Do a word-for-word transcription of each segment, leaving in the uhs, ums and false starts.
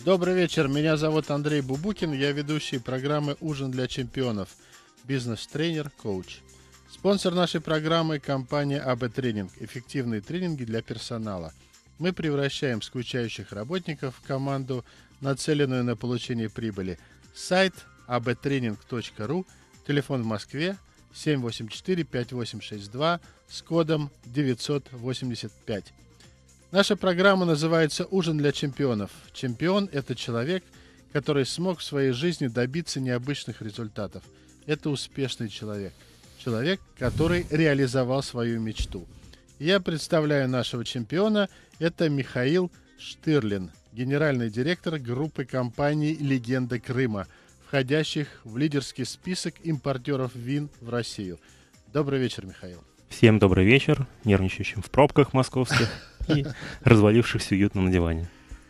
Добрый вечер, меня зовут Андрей Бубукин, я ведущий программы «Ужин для чемпионов», бизнес-тренер, коуч. Спонсор нашей программы – компания эй би Тренинг, эффективные тренинги для персонала. Мы превращаем скучающих работников в команду, нацеленную на получение прибыли. Сайт эй би тренинг точка ру, телефон в Москве семь восемь четыре пять восемь шесть два с кодом девятьсот восемьдесят пять. Наша программа называется «Ужин для чемпионов». Чемпион – это человек, который смог в своей жизни добиться необычных результатов. Это успешный человек. Человек, который реализовал свою мечту. Я представляю нашего чемпиона. Это Михаил Штырлин, генеральный директор группы компаний «Легенда Крыма», входящих в лидерский список импортеров вин в Россию. Добрый вечер, Михаил. Всем добрый вечер, нервничающим в пробках московских и развалившихся уютно на диване.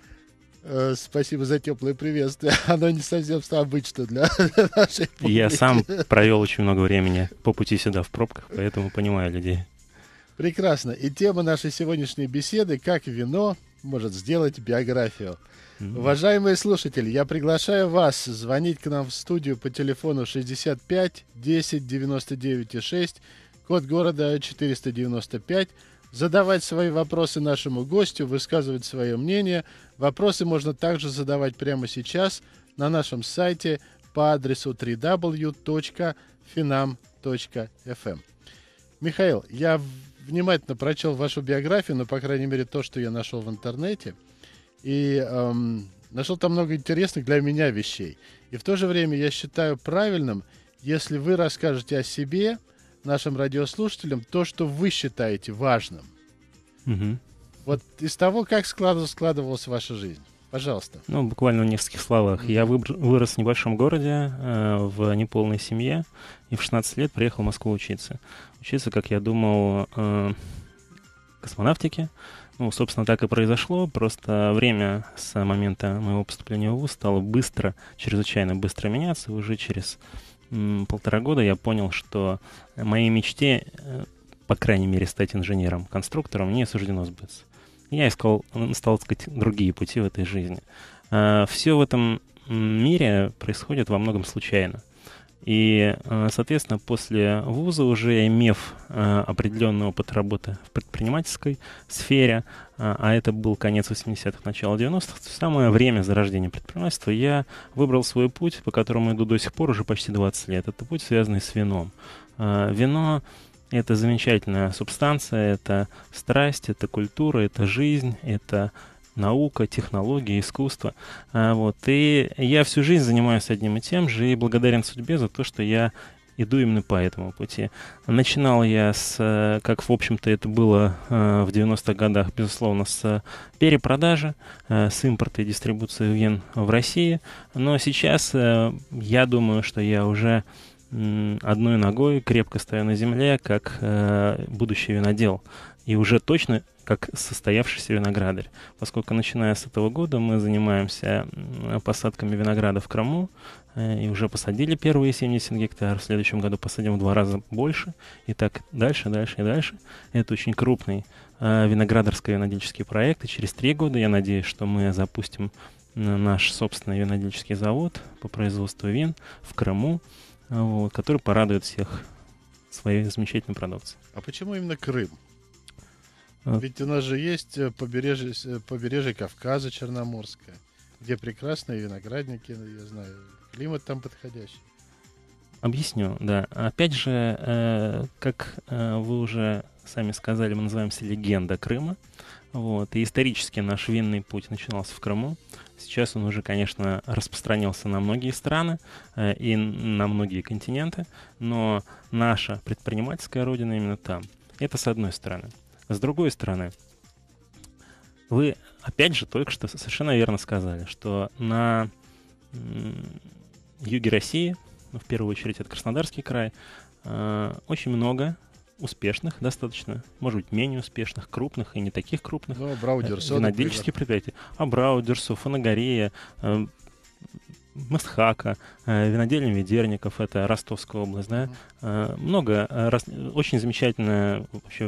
Спасибо за теплое приветствие. Оно не совсем обычно для нашей публики. Я сам провел очень много времени по пути сюда в пробках, поэтому понимаю людей. Прекрасно. И тема нашей сегодняшней беседы – как вино может сделать биографию. Mm-hmm. Уважаемые слушатели, я приглашаю вас звонить к нам в студию по телефону шестьдесят пять десять девяносто девять шесть, код города четыреста девяносто пять, задавать свои вопросы нашему гостю, высказывать свое мнение. Вопросы можно также задавать прямо сейчас на нашем сайте по адресу дабл ю дабл ю дабл ю точка финам точка эф эм. Михаил, я внимательно прочел вашу биографию, ну, по крайней мере, то, что я нашел в интернете, и эм, нашел там много интересных для меня вещей. И в то же время я считаю правильным, если вы расскажете о себе нашим радиослушателям то, что вы считаете важным. Угу. Вот из того, как складывалась, складывалась ваша жизнь. Пожалуйста. Ну, буквально в нескольких словах. Я выбр- вырос в небольшом городе, э, в неполной семье, и в шестнадцать лет приехал в Москву учиться. Учиться, как я думал, э, космонавтике. Ну, собственно, так и произошло. Просто время с момента моего поступления в вуз стало быстро, чрезвычайно быстро меняться. Уже через м, полтора года я понял, что моей мечте, э, по крайней мере, стать инженером-конструктором не суждено сбыться. Я искал, стал искать другие пути в этой жизни. Э, все в этом мире происходит во многом случайно. И, соответственно, после вуза, уже имев э, определенный опыт работы в предпринимательской сфере, э, а это был конец восьмидесятых, начало девяностых, самое время зарождения предпринимательства, я выбрал свой путь, по которому иду до сих пор уже почти двадцать лет. Это путь, связанный с вином. Э, вино — это замечательная субстанция, это страсть, это культура, это жизнь, это наука, технологии, искусство. А, вот. И я всю жизнь занимаюсь одним и тем же, и благодарен судьбе за то, что я иду именно по этому пути. Начинал я с, как, в общем-то, это было в девяностых годах, безусловно, с перепродажи, с импорта и дистрибуции вин в России. Но сейчас я думаю, что я уже одной ногой крепко стою на земле, как будущий винодел. И уже точно как состоявшийся виноградарь. Поскольку начиная с этого года мы занимаемся посадками винограда в Крыму, и уже посадили первые семьдесят гектаров, в следующем году посадим в два раза больше, и так дальше, дальше и дальше. Это очень крупный э, виноградарско-винодельческий проект, и через три года я надеюсь, что мы запустим наш собственный винодельческий завод по производству вин в Крыму, вот, который порадует всех своей замечательной продукцией. А почему именно Крым? Ведь у нас же есть побережье, побережье Кавказа Черноморское, где прекрасные виноградники, я знаю, климат там подходящий. Объясню, да. Опять же, э, как э, вы уже сами сказали, мы называемся «Легенда Крыма». Вот, и исторически наш винный путь начинался в Крыму. Сейчас он уже, конечно, распространился на многие страны э, и на многие континенты, но наша предпринимательская родина именно там. Это с одной стороны. С другой стороны, вы, опять же, только что совершенно верно сказали, что на м, юге России, ну, в первую очередь это Краснодарский край, э, очень много успешных, достаточно, может быть, менее успешных, крупных и не таких крупных ну, Абрау-Дюрсо, винодельческих предприятий. Абрау-Дюрсо, Фанагория, э, Мастхака, э, винодельня Ведерников, это Ростовская область, да, э, много, э, рас, очень замечательная вообще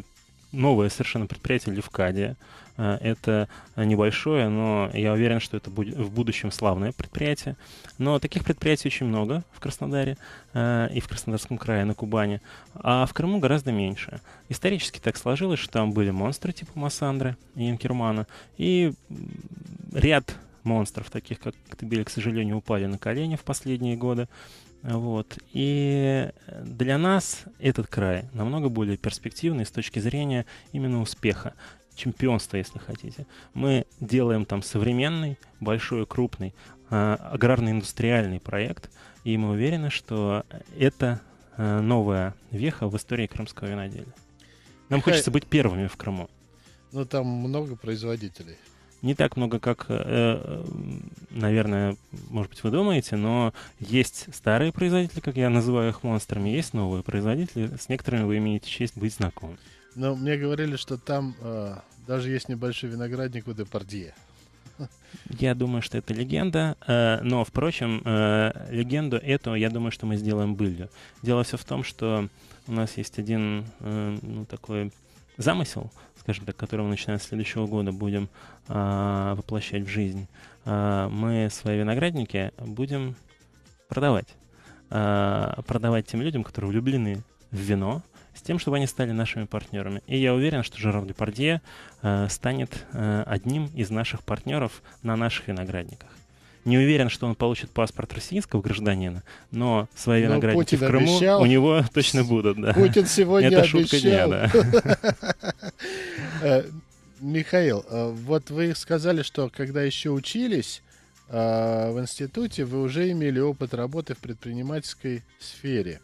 новое совершенно предприятие Левкадия. Это небольшое, но я уверен, что это будет в будущем славное предприятие. Но таких предприятий очень много в Краснодаре и в Краснодарском крае, на Кубани, а в Крыму гораздо меньше. Исторически так сложилось, что там были монстры типа Массандры и Инкермана, и ряд монстров, таких как Коктебель, к сожалению, упали на колени в последние годы. Вот. И для нас этот край намного более перспективный с точки зрения именно успеха, чемпионства, если хотите. Мы делаем там современный, большой, крупный, э, аграрно-индустриальный проект, и мы уверены, что это э, новая веха в истории крымского виноделия. Нам Какая... хочется быть первыми в Крыму. Ну, там много производителей. Не так много, как, э, наверное, может быть, вы думаете, но есть старые производители, как я называю их монстрами, есть новые производители, с некоторыми вы имеете честь быть знакомы. Но мне говорили, что там э, даже есть небольшой виноградник у Депардье. Я думаю, что это легенда, э, но, впрочем, э, легенду эту, я думаю, что мы сделаем былью. Дело все в том, что у нас есть один э, ну, такой замысел, скажем так, который мы, начиная с следующего года, будем э, воплощать в жизнь. Э, мы свои виноградники будем продавать. Э, продавать тем людям, которые влюблены в вино, с тем, чтобы они стали нашими партнерами. И я уверен, что Жерар Депардье э, станет э, одним из наших партнеров на наших виноградниках. Не уверен, что он получит паспорт российского гражданина, но свои но виноградники Путин в Крыму обещал. У него точно будут. Да. Путин сегодня Это обещал. Шутка дня, да. Михаил, вот вы сказали, что когда еще учились в институте, вы уже имели опыт работы в предпринимательской сфере.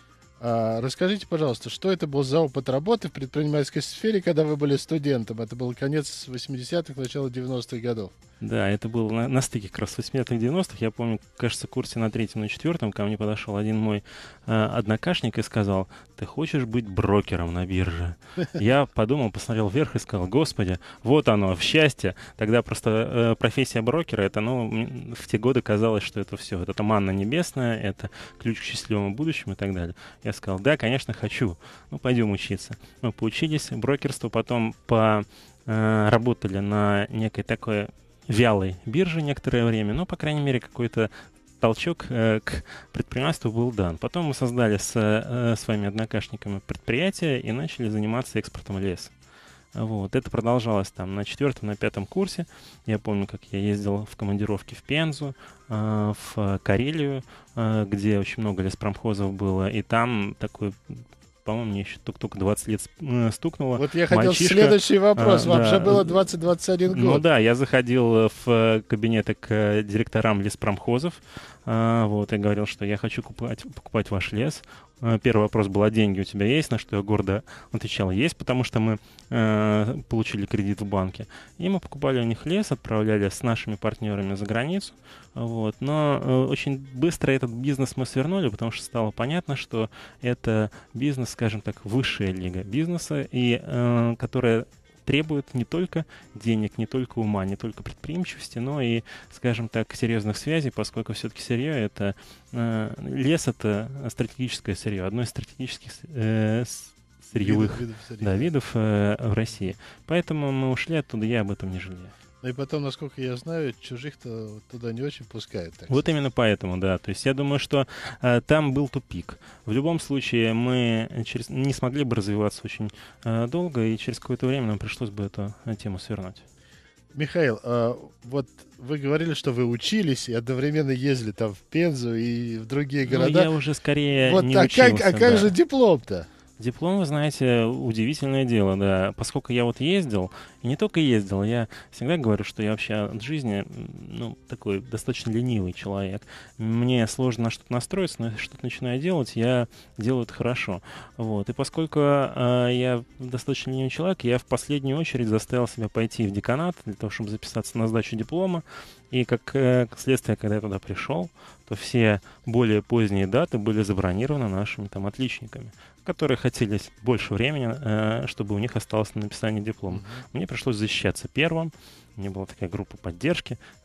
А, расскажите, пожалуйста, что это был за опыт работы в предпринимательской сфере, когда вы были студентом? Это был конец восьмидесятых, начало девяностых годов. Да, это было на, на стыке как раз восьмидесятых, девяностых. Я помню, кажется, в курсе на третьем, на четвертом ко мне подошел один мой э, однокашник и сказал: ты хочешь быть брокером на бирже? Я подумал, посмотрел вверх и сказал: господи, вот оно, в счастье. Тогда просто э, профессия брокера, это, ну, в те годы казалось, что это все, это манна небесная, это ключ к счастливому будущему и так далее. Я сказал: да, конечно, хочу. Ну, пойдем учиться. Мы поучились брокерству, потом по, э, работали на некой такой вялой бирже некоторое время, но, по крайней мере, какой-то толчок э, к предпринимательству был дан. Потом мы создали с э, своими однокашниками предприятие и начали заниматься экспортом леса. Вот. Это продолжалось там на четвертом, на пятом курсе. Я помню, как я ездил в командировки в Пензу, э, в Карелию, э, где очень много леспромхозов было, и там такой... По-моему, мне еще только-только двадцать лет стукнуло. Вот я хотел Мальчишка, следующий вопрос. А, Вам да. же было двадцать-двадцать один год. Ну да, я заходил в кабинеты к директорам леспромхозов. А, вот, и говорил, что я хочу покупать, покупать ваш лес. Первый вопрос был: а деньги у тебя есть? На что я гордо отвечал: есть, потому что мы э, получили кредит в банке. И мы покупали у них лес, отправляли с нашими партнерами за границу. Вот. Но э, очень быстро этот бизнес мы свернули, потому что стало понятно, что это бизнес, скажем так, высшая лига бизнеса, и э, которая требует не только денег, не только ума, не только предприимчивости, но и, скажем так, серьезных связей, поскольку все-таки сырье — это э, лес — это стратегическое сырье, одно из стратегических э, сырьевых видов, видов, да, видов э, в России. Поэтому мы ушли оттуда, я об этом не жалею. Ну и потом, насколько я знаю, чужих-то туда не очень пускают. Так вот сказать. Именно поэтому, да. То есть я думаю, что э, там был тупик. В любом случае мы через, не смогли бы развиваться очень э, долго, и через какое-то время нам пришлось бы эту э, тему свернуть. Михаил, э, вот вы говорили, что вы учились и одновременно ездили там в Пензу и в другие города. Ну, я уже скорее вот, не а учился. Как, а как да. же диплом-то? Диплом, вы знаете, удивительное дело, да. Поскольку я вот ездил, и не только ездил, я всегда говорю, что я вообще от жизни, ну, такой достаточно ленивый человек. Мне сложно на что-то настроиться, но если что-то начинаю делать, я делаю это хорошо. Вот. И поскольку э, я достаточно ленивый человек, я в последнюю очередь заставил себя пойти в деканат для того, чтобы записаться на сдачу диплома. И как э, следствие, когда я туда пришел, то все более поздние даты были забронированы нашими там отличниками, которые хотели больше времени, э, чтобы у них осталось на написание диплома. Mm-hmm. Мне пришлось защищаться первым. У меня была такая группа поддержки.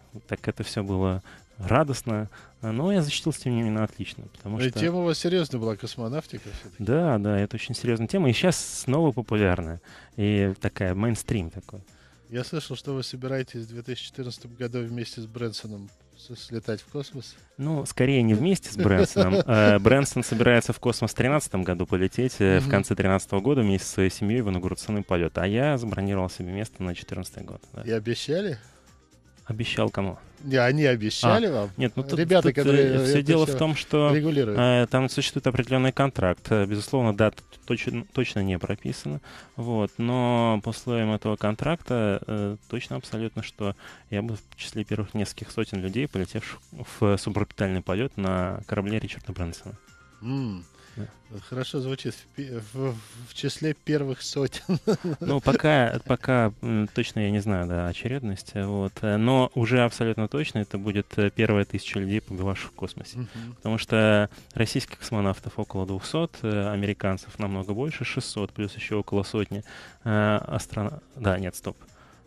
так это все было радостно, но я защитился, тем не менее, отлично. Потому Но что... тема у вас серьезная была, космонавтика все-таки. Да, да, это очень серьезная тема, и сейчас снова популярная, и такая, мейнстрим такой. Я слышал, что вы собираетесь в две тысячи четырнадцатом году вместе с Брэнсоном слетать в космос. Ну, скорее не вместе с Брэнсоном. Брэнсон собирается в космос в две тысячи тринадцатом году полететь, в конце две тысячи тринадцатого года вместе со своей семьей в инаугурационный полет. А я забронировал себе место на две тысячи четырнадцатый год. Да. И обещали? Обещал кому? Не, они обещали а, вам? Нет, ну тут, ребята, тут которые все дело в том, что э, там существует определенный контракт. Безусловно, да, точно, точно не прописано. Вот, но по условиям этого контракта э, точно абсолютно, что я буду в числе первых нескольких сотен людей, полетевших в суборбитальный полет на корабле Ричарда Брэнсона. Mm. Да. Хорошо звучит. В, в, в числе первых сотен. Ну, пока, пока точно я не знаю, да, очередность. Вот. Но уже абсолютно точно это будет первая тысяча людей, побывавших в космосе. Uh-huh. Потому что российских космонавтов около двухсот, американцев намного больше, шестьсот, плюс еще около сотни. Астрон... Да, нет, стоп.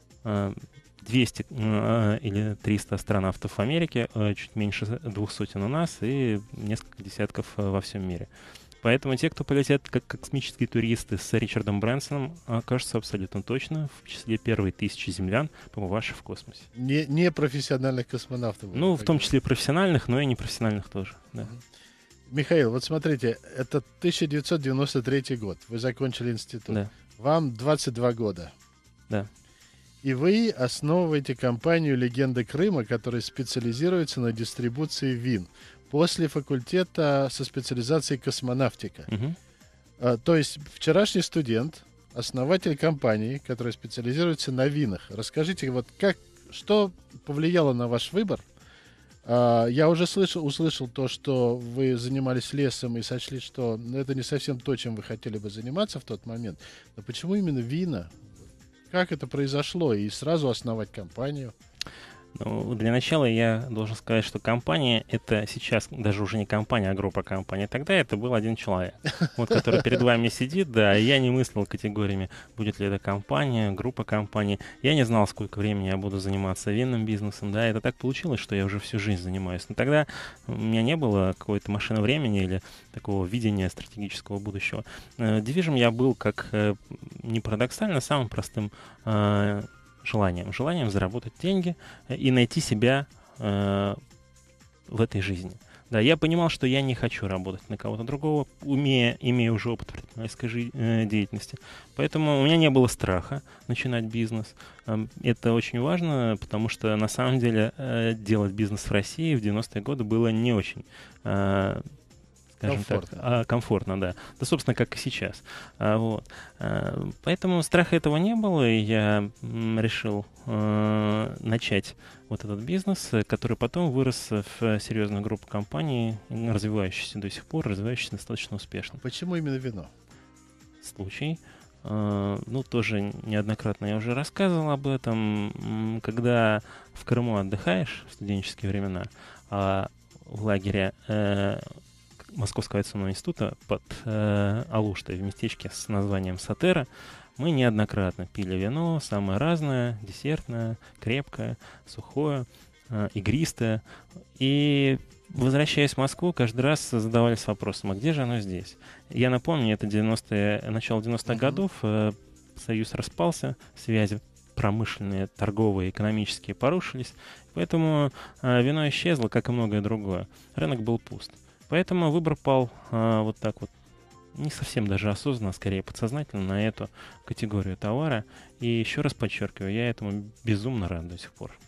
двести или триста астронавтов в Америке, чуть меньше двух сотен у нас и несколько десятков во всем мире. Поэтому те, кто полетят как космические туристы с Ричардом Брэнсоном, окажутся абсолютно точно в числе первой тысячи землян, побывавших в космосе. Не, не профессиональных космонавтов. Ну, в том числе профессиональных, но и непрофессиональных тоже. Да. Михаил, вот смотрите, это тысяча девятьсот девяносто третий год. Вы закончили институт. Да. Вам двадцать два года. Да. И вы основываете компанию «Легенда Крыма», которая специализируется на дистрибуции вин. После факультета со специализацией космонавтика. Угу. А, то есть вчерашний студент, основатель компании, которая специализируется на винах. Расскажите, вот как, что повлияло на ваш выбор? А, я уже слышал, услышал то, что вы занимались лесом и сочли, что это не совсем то, чем вы хотели бы заниматься в тот момент. Но почему именно вина? Как это произошло? И сразу основать компанию? Ну, для начала я должен сказать, что компания — это сейчас даже уже не компания, а группа компаний. Тогда это был один человек, вот, который перед вами сидит, да, и я не мыслил категориями, будет ли это компания, группа компаний. Я не знал, сколько времени я буду заниматься винным бизнесом, да, это так получилось, что я уже всю жизнь занимаюсь. Но тогда у меня не было какой-то машины времени или такого видения стратегического будущего. Движим я был, как ни парадоксально, самым простым желанием. Желанием заработать деньги и найти себя э, в этой жизни. Да, я понимал, что я не хочу работать на кого-то другого, умея, имея уже опыт предпринимательской жи- э, деятельности. Поэтому у меня не было страха начинать бизнес. Э, это очень важно, потому что на самом деле э, делать бизнес в России в девяностые годы было не очень э, скажем комфортно. так, а, комфортно, да. Да, собственно, как и сейчас. А, вот. А, поэтому страха этого не было, и я м, решил а, начать вот этот бизнес, который потом вырос в серьезную группу компаний, развивающихся до сих пор, развивающихся достаточно успешно. Почему именно вино? Случай. А, ну, тоже неоднократно я уже рассказывал об этом. Когда в Крыму отдыхаешь в студенческие времена, а в лагере э, Московского авиационного института под э, Алуштой в местечке с названием Сатера, мы неоднократно пили вино, самое разное, десертное, крепкое, сухое, э, игристое. И, возвращаясь в Москву, каждый раз задавались вопросом, а где же оно здесь? Я напомню, это девяностые, начало девяностых uh-huh. годов, э, Союз распался, связи промышленные, торговые, экономические порушились, поэтому э, вино исчезло, как и многое другое. Рынок был пуст. Поэтому выбор пал а, вот так вот, не совсем даже осознанно, скорее подсознательно на эту категорию товара. И еще раз подчеркиваю, я этому безумно рад до сих пор.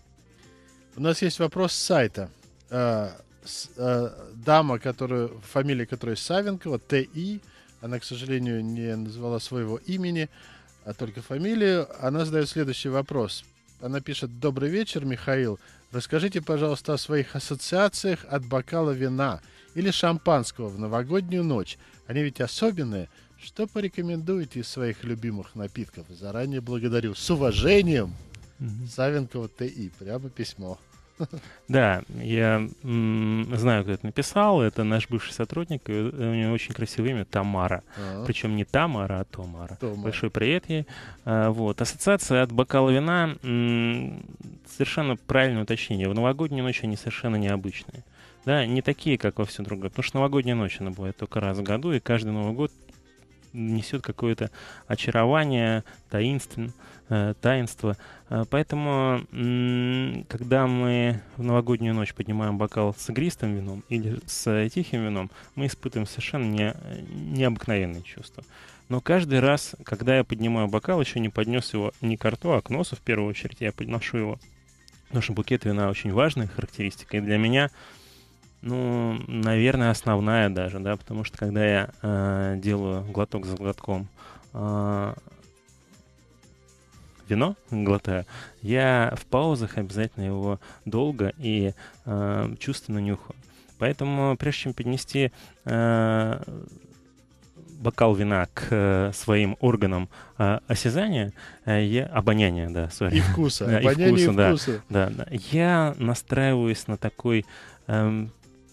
У нас есть вопрос с сайта. А, с, а, дама, которую, фамилия которой Савенкова, ТИ, она, к сожалению, не назвала своего имени, а только фамилию. Она задает следующий вопрос. Она пишет: «Добрый вечер, Михаил. Расскажите, пожалуйста, о своих ассоциациях от бокала вина или шампанского в новогоднюю ночь. Они ведь особенные. Что порекомендуете из своих любимых напитков? Заранее благодарю. С уважением, mm-hmm. Савенкова ТИ». Прямо письмо. Да, я м, знаю, кто это написал. Это наш бывший сотрудник. И у него очень красивое имя — Тамара. А, Причем не Тамара, а Томара. Тома. Большой привет ей. А, вот. Ассоциация от бокала вина м, совершенно правильное уточнение. В новогоднюю ночь они совершенно необычные. Да, не такие, как во все другое. Потому что новогодняя ночь, она бывает только раз в году, и каждый Новый год несет какое-то очарование, таинствен, э, таинство. Э, Поэтому, м, когда мы в новогоднюю ночь поднимаем бокал с игристым вином или с тихим вином, мы испытываем совершенно не, необыкновенные чувства. Но каждый раз, когда я поднимаю бокал, еще не поднес его не к рту, а к носу в первую очередь, я подношу его. Потому что букет вина очень важная характеристика. И для меня, ну, наверное, основная даже, да, потому что когда я э, делаю глоток за глотком э, вино, глотаю, я в паузах обязательно его долго и э, чувственно нюхаю. Поэтому, прежде чем поднести э, бокал вина к э, своим органам э, осязания, э, я, обоняния, да, sorry. И вкуса. Да, и Обоняние и вкуса, да. вкуса. Да, да. Я настраиваюсь на такой эм,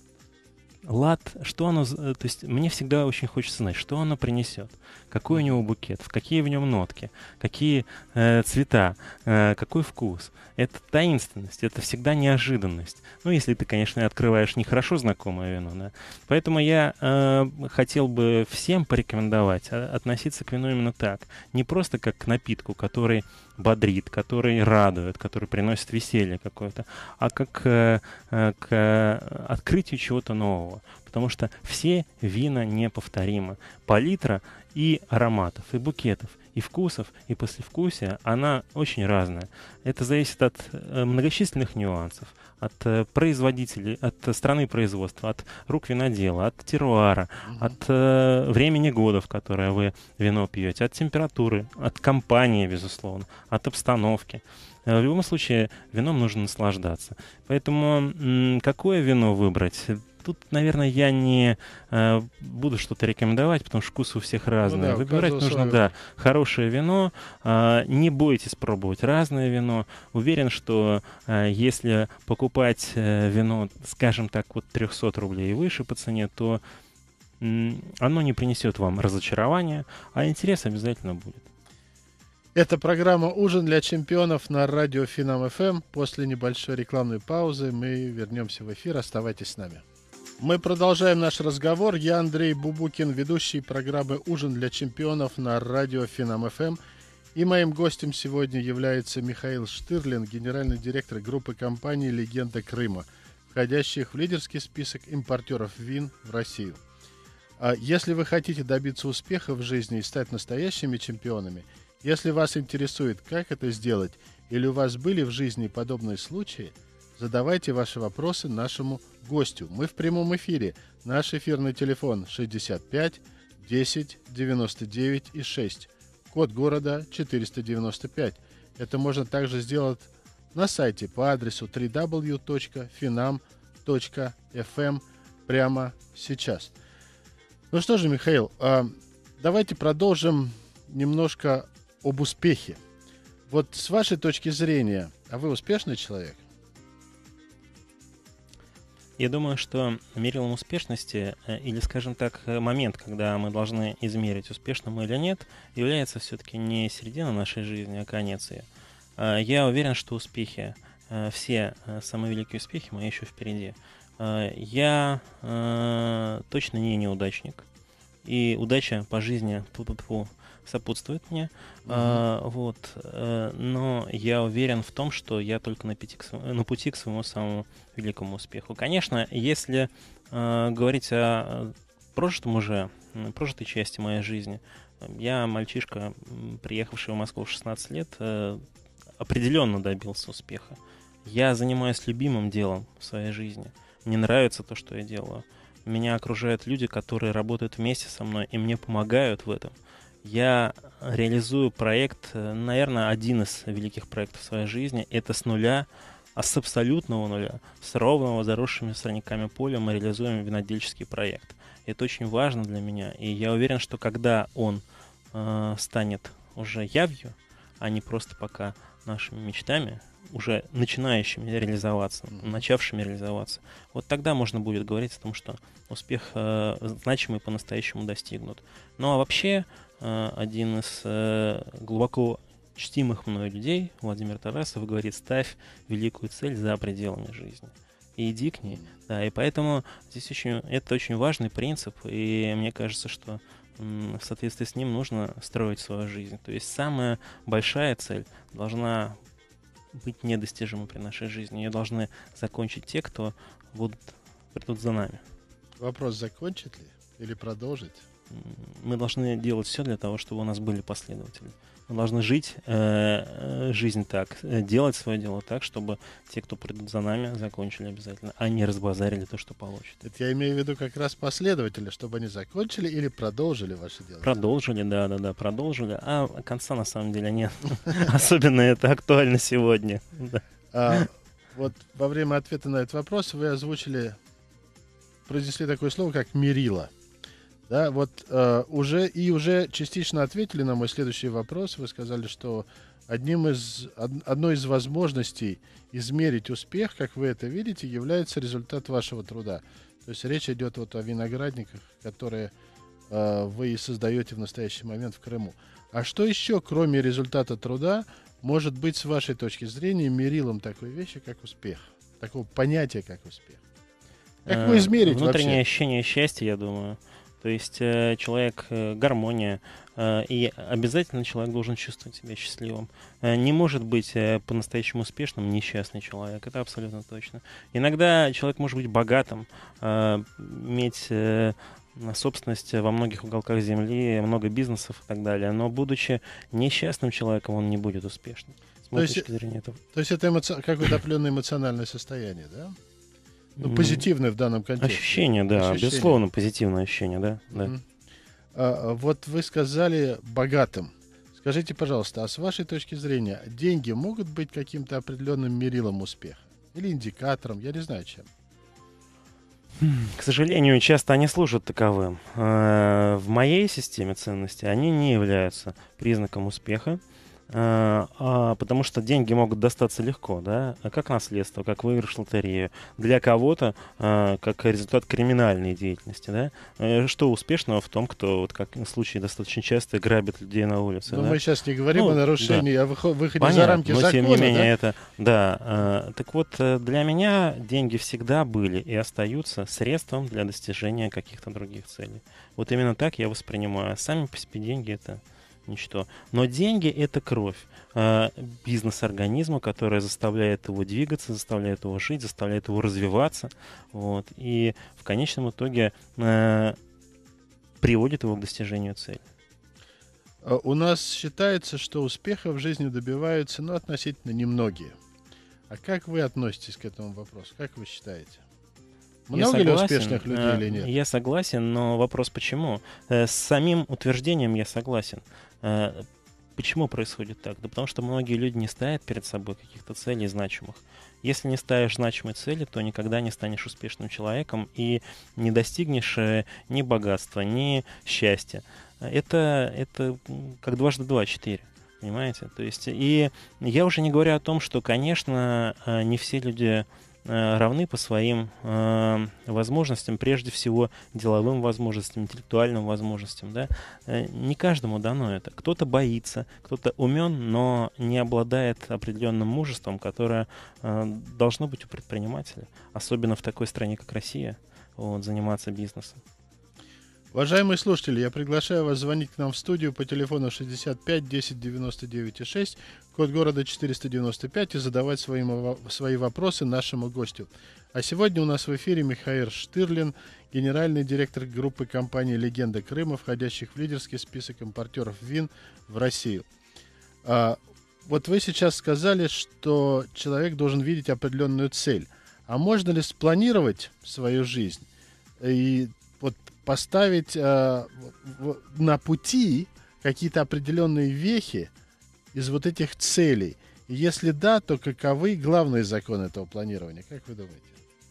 лад, что оно, з- э, то есть мне всегда очень хочется знать, что оно принесет, какой у него букет, в какие в нем нотки, какие э, цвета, э, какой вкус. Это таинственность, это всегда неожиданность. Ну, если ты, конечно, открываешь нехорошо знакомое вино, да. Поэтому я э, хотел бы всем порекомендовать а, относиться к вину именно так. Не просто как к напитку, который бодрит, который радует, который приносит веселье какое-то, а как э, э, к э, открытию чего-то нового. Потому что все вина неповторимы. Палитра и ароматов, и букетов, и вкусов, и послевкусия, она очень разная. Это зависит от э, многочисленных нюансов, от э, производителей, от э, страны производства, от рук винодела, от теруара, Мгм. от э, времени года, в которое вы вино пьете, от температуры, от компании, безусловно, от обстановки. Э, В любом случае, вином нужно наслаждаться. Поэтому м, какое вино выбрать? Тут, наверное, я не э, буду что-то рекомендовать, потому что вкусы у всех разные. да, у Выбирать каждого нужно, свое. да, хорошее вино. А, не бойтесь пробовать разное вино. Уверен, что а, если покупать э, вино, скажем так, вот триста рублей и выше по цене, то м, оно не принесет вам разочарования, а интерес обязательно будет. Это программа «Ужин для чемпионов» на радио Финам эф эм. После небольшой рекламной паузы мы вернемся в эфир. Оставайтесь с нами. Мы продолжаем наш разговор. Я Андрей Бубукин, ведущий программы «Ужин для чемпионов» на радио Финам эф эм. И моим гостем сегодня является Михаил Штырлин, генеральный директор группы компаний «Легенда Крыма», входящих в лидерский список импортеров вин в Россию. А если вы хотите добиться успеха в жизни и стать настоящими чемпионами, если вас интересует, как это сделать, или у вас были в жизни подобные случаи, задавайте ваши вопросы нашему гостю. Мы в прямом эфире. Наш эфирный телефон шестьдесят пять десять девяносто девять и шесть. Код города четыреста девяносто пять. Это можно также сделать на сайте по адресу дабл ю дабл ю дабл ю точка финам точка эф эм прямо сейчас. Ну что же, Михаил, а, давайте продолжим немножко об успехе. Вот с вашей точки зрения, а вы успешный человек? Я думаю, что мерилом успешности, э, или, скажем так, э, момент, когда мы должны измерить, успешны мы или нет, является все-таки не середина нашей жизни, а конец ее. Э, Я уверен, что успехи, э, все э, самые великие успехи мои еще впереди. Э, Я э, точно не неудачник, и удача по жизни тьфу-тьфу-тьфу, сопутствует мне. Мгм. А, вот, э, но я уверен в том, что я только на, пяти к сво- на пути к своему самому великому успеху. Конечно, если э, говорить о прошлом уже, м, прожитой части моей жизни, э, я мальчишка, м, приехавший в Москву в шестнадцать лет, э, определенно добился успеха. Я занимаюсь любимым делом в своей жизни. Мне нравится то, что я делаю. Меня окружают люди, которые работают вместе со мной и мне помогают в этом. Я реализую проект, э, наверное, один из великих проектов в своей жизни. Это с нуля, а с абсолютного нуля, с ровного, заросшими сорняками поля мы реализуем винодельческий проект. Это очень важно для меня. И я уверен, что когда он э, станет уже явью, а не просто пока нашими мечтами, уже начинающими реализоваться, Мгм. начавшими реализоваться, вот тогда можно будет говорить о том, что успех э, значимый по-настоящему достигнут. Ну а вообще, э, один из э, глубоко чтимых мной людей, Владимир Тарасов, говорит: ставь великую цель за пределами жизни и иди к ней. Да, и поэтому здесь очень, это очень важный принцип, и мне кажется, что м, в соответствии с ним нужно строить свою жизнь. То есть самая большая цель должна быть недостижима при нашей жизни. Ее должны закончить те, кто будут, придут за нами. Вопрос: закончить ли или продолжить? М, Мы должны делать все для того, чтобы у нас были последователи. Мы должны жить э, э, жизнь так, э, делать свое дело так, чтобы те, кто придут за нами, закончили обязательно, а не разбазарили то, что получат. Это я имею в виду как раз последователи, чтобы они закончили или продолжили ваше дело. Продолжили, да, да, да, продолжили. А конца на самом деле нет. Особенно это актуально сегодня. Да. А, вот во время ответа на этот вопрос вы озвучили, произнесли такое слово, как мерило. Да, вот э, уже и уже частично ответили на мой следующий вопрос. Вы сказали, что одним из, од, одной из возможностей измерить успех, как вы это видите, является результат вашего труда. То есть речь идет вот о виноградниках, которые э, вы и создаете в настоящий момент в Крыму. А что еще, кроме результата труда, может быть, с вашей точки зрения, мерилом такой вещи, как успех? Такого понятия, как успех? Как вы измерить Внутреннее вообще? ощущение счастья, я думаю. То есть э, человек, э, гармония, э, и обязательно человек должен чувствовать себя счастливым. Э, не может быть э, по-настоящему успешным несчастный человек, это абсолютно точно. Иногда человек может быть богатым, э, иметь э, собственность во многих уголках земли, много бизнесов и так далее, но будучи несчастным человеком, он не будет успешным. С моей То есть, точки зрения, это... То есть это эмоци... какое-то определенное эмоциональное состояние, да? Ну, позитивное в данном контексте. Ощущение, да, Ощущение. безусловно, позитивное ощущение, да. да. Мгм. А, вот вы сказали богатым. Скажите, пожалуйста, а с вашей точки зрения, деньги могут быть каким-то определенным мерилом успеха? Или индикатором, я не знаю чем. К сожалению, часто они служат таковым. Э, В моей системе ценностей они не являются признаком успеха, э, а, потому что деньги могут достаться легко, да, как наследство, как выигрыш в лотерею. Для кого-то э, как результат криминальной деятельности, да. Э, Что успешного в том, кто, вот как в случае достаточно часто, грабит людей на улице, Но да? мы сейчас не говорим Ну, о нарушении, о выхо- выходе за Понятно, рамки но закона, тем не менее да? это, да. э, так вот, э, для меня деньги всегда были и остаются средством для достижения каких-то других целей. Вот именно так я воспринимаю. Сами по себе деньги — это ничто. Но деньги — это кровь э, бизнес организма, которая заставляет его двигаться, заставляет его жить, заставляет его развиваться. Вот, и в конечном итоге э, приводит его к достижению цели. А, У нас считается, что успеха в жизни добиваются, ну, относительно немногие. А как вы относитесь к этому вопросу? Как вы считаете? Я Много ли согласен, успешных людей э, или нет? Я согласен, но вопрос почему? Э, С самим утверждением я согласен. Э, Почему происходит так? Да потому что многие люди не ставят перед собой каких-то целей значимых. Если не ставишь значимой цели, то никогда не станешь успешным человеком и не достигнешь э, ни богатства, ни счастья. Это, это м, как дважды два — четыре. Понимаете? То есть, и я уже не говорю о том, что, конечно, э, не все люди э, равны по своим э, возможностям, прежде всего деловым возможностям, интеллектуальным возможностям. Да? Э, не каждому дано это. Кто-то боится, кто-то умен, но не обладает определенным мужеством, которое э, должно быть у предпринимателя, особенно в такой стране, как Россия, вот, заниматься бизнесом. Уважаемые слушатели, я приглашаю вас звонить к нам в студию по телефону шестьдесят пять десять девяносто девять шесть, код города четыреста девяносто пять, и задавать свои, свои вопросы нашему гостю. А сегодня у нас в эфире Михаил Штырлин, генеральный директор группы компании «Легенда Крыма», входящих в лидерский список импортеров вин в Россию. А, вот вы сейчас сказали, что человек должен видеть определенную цель. А можно ли спланировать свою жизнь и вот поставить э, в, на пути какие-то определенные вехи из вот этих целей? И если да, то каковы главные законы этого планирования? Как вы думаете?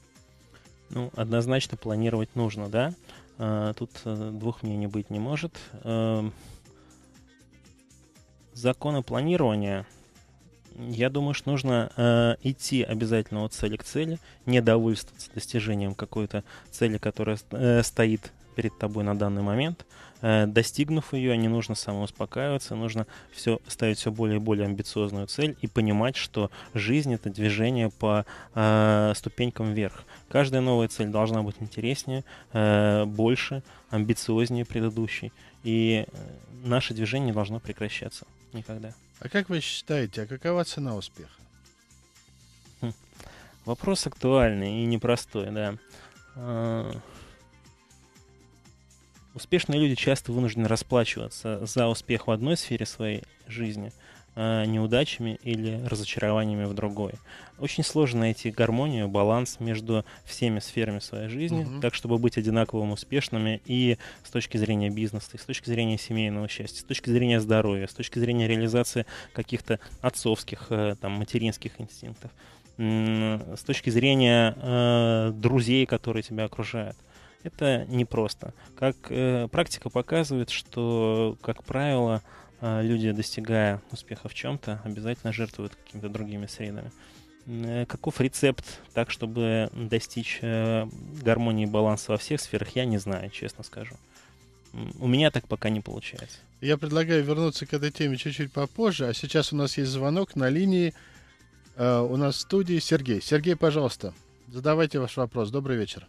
Ну, однозначно планировать нужно, да. А, тут а, двух мнений быть не может. А, законы планирования Я думаю, что нужно э, идти обязательно от цели к цели, не довольствоваться достижением какой-то цели, которая э, стоит перед тобой на данный момент. Э, достигнув ее, не нужно самоуспокаиваться, нужно все, ставить все более и более амбициозную цель и понимать, что жизнь — это движение по э, ступенькам вверх. Каждая новая цель должна быть интереснее, э, больше, амбициознее предыдущей. И э, наше движение не должно прекращаться никогда. А как вы считаете, а какова цена успеха? Хм. Вопрос актуальный и непростой, да. А, Успешные люди часто вынуждены расплачиваться за успех в одной сфере своей жизни а, неудачами или разочарованиями в другой. Очень сложно найти гармонию, баланс между всеми сферами своей жизни, Мгм. так, чтобы быть одинаково успешными и с точки зрения бизнеса, и с точки зрения семейного счастья, с точки зрения здоровья, с точки зрения реализации каких-то отцовских, э, там, материнских инстинктов, м, с точки зрения э, друзей, которые тебя окружают. Это непросто. Как э, практика показывает, что, как правило, э, люди, достигая успеха в чем-то, обязательно жертвуют какими-то другими средами. Э, Каков рецепт так, чтобы достичь э, гармонии и баланса во всех сферах, я не знаю, честно скажу. М, У меня так пока не получается. Я предлагаю вернуться к этой теме чуть-чуть попозже, а сейчас у нас есть звонок на линии. э, у нас в студии Сергей. Сергей, пожалуйста, задавайте ваш вопрос. Добрый вечер.